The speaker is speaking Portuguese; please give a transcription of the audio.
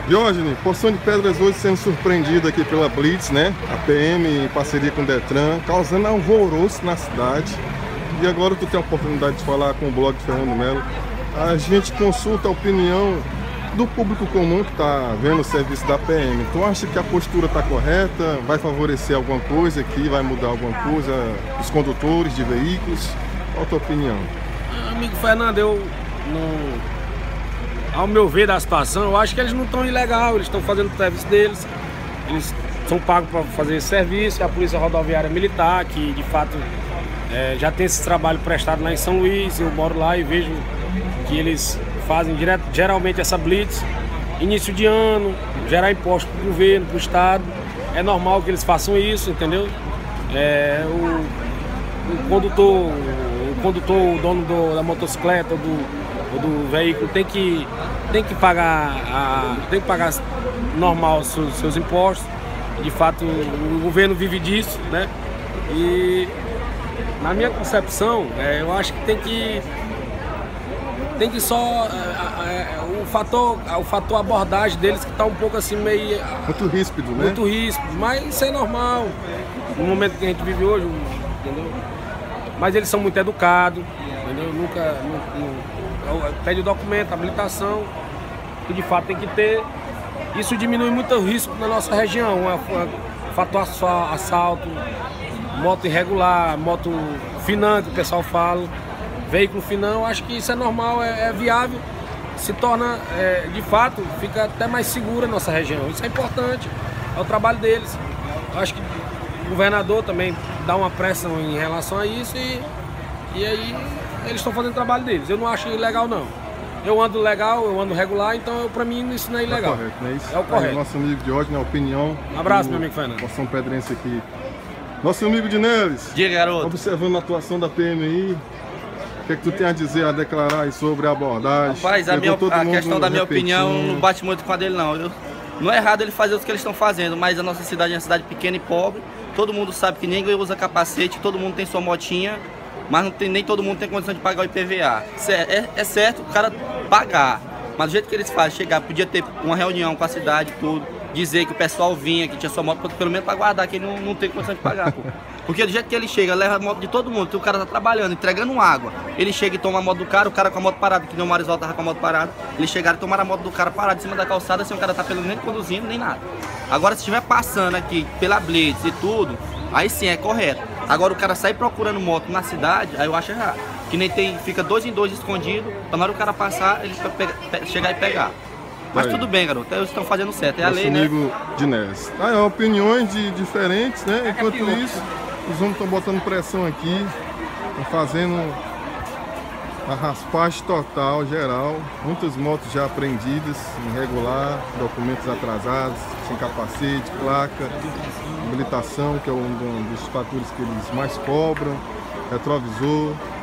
Diógenes, Poção de Pedras hoje sendo surpreendida aqui pela Blitz, né? A PM em parceria com o Detran, causando alvoroço na cidade. E agora tu tem a oportunidade de falar com o blog de Fernando Melo. A gente consulta a opinião do público comum que está vendo o serviço da PM. Tu acha que a postura está correta? Vai favorecer alguma coisa aqui? Vai mudar alguma coisa? Os condutores de veículos? Qual a tua opinião? Amigo Fernando, ao meu ver da situação, eu acho que eles não estão ilegal, eles estão fazendo o serviço deles, eles são pagos para fazer esse serviço, a Polícia Rodoviária Militar, que de fato já tem esse trabalho prestado lá em São Luís. Eu moro lá e vejo que eles fazem geralmente essa blitz, início de ano, gerar imposto para o governo, para o Estado. É normal que eles façam isso, entendeu? O condutor, o dono da motocicleta ou do veículo tem que pagar normal os seus impostos. De fato, o governo vive disso, né? E na minha concepção, eu acho que tem que só o fator abordagem deles que está um pouco assim meio muito ríspido, né? Muito ríspido, mas isso é normal no momento que a gente vive hoje, entendeu? Mas eles são muito educados, entendeu? Nunca pede o documento, habilitação, que de fato tem que ter. Isso diminui muito o risco na nossa região, fator assalto, moto irregular, moto finan, que o pessoal fala, veículo finan. Eu acho que isso é normal, é viável, se torna, de fato, fica até mais segura a nossa região. Isso é importante, é o trabalho deles. Eu acho que o governador também dá uma pressão em relação a isso e aí eles estão fazendo o trabalho deles. Eu não acho ilegal, não. Eu ando legal, eu ando regular, então pra mim isso não é ilegal. É correto, não é isso? É o correto. Nosso amigo Diógenes, na opinião. Um abraço, meu amigo Fernando. Poção Pedrense aqui. Nosso amigo de Neves. Diga, garoto. Observando a atuação da PM aí, o que é que tu tem a dizer, a declarar aí sobre a abordagem? Rapaz, a questão da minha opinião não bate muito com a dele, não. Não é errado ele fazer o que eles estão fazendo, mas a nossa cidade é uma cidade pequena e pobre. Todo mundo sabe que ninguém usa capacete, todo mundo tem sua motinha, mas nem todo mundo tem condição de pagar o IPVA. É certo o cara pagar, mas do jeito que eles fazem, podia ter uma reunião com a cidade, tudo, dizer que o pessoal vinha, que tinha sua moto, pelo menos para guardar, que ele não tem condição de pagar, pô. Porque do jeito que ele chega, leva a moto de todo mundo, o cara tá trabalhando, entregando água, ele chega e toma a moto do cara, o cara com a moto parada, que nem o Marisol tava com a moto parada, eles chegaram e tomaram a moto do cara parada em cima da calçada, sem o cara tá pelo menos conduzindo, nem nada. Agora, se estiver passando aqui pela Blitz e tudo, aí sim é correto. Agora o cara sair procurando moto na cidade, aí eu acho errado. Que nem fica 2 em 2 escondido, pra na hora o cara passar, ele chegar e pegar. Mas tudo bem, garoto, eles estão fazendo certo, é a lei, né? Nosso amigo de Neves. Opiniões diferentes, né? Enquanto isso, os homens estão botando pressão aqui, estão fazendo a raspagem total, geral. Muitas motos já apreendidas, irregular, documentos atrasados, sem capacete, placa, habilitação, que é um dos fatores que eles mais cobram, retrovisor.